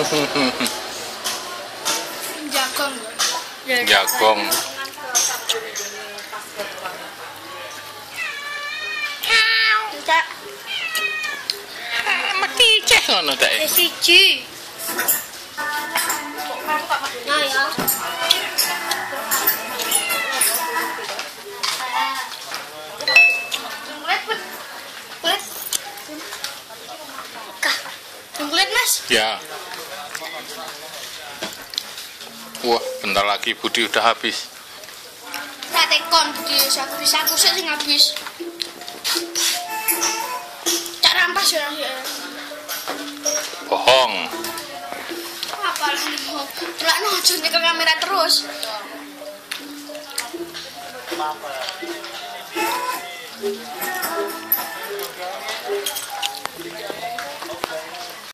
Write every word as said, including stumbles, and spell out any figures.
Jagong. Jagong. Tak. Mati ceh ngono ta. Siji. Nah ya. Kulit Mas. Ya. Wah, bentar lagi Budi udah habis. Tak tekon Budi, aku bisa aku sing habis. Cak rampas ya. Bohong. Apalah nih, tulakno aja nyekel kamera terus.